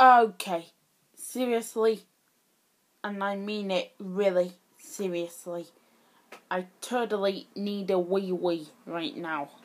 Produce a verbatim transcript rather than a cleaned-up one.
Okay, seriously, and I mean it really seriously. I totally need a wee wee right now.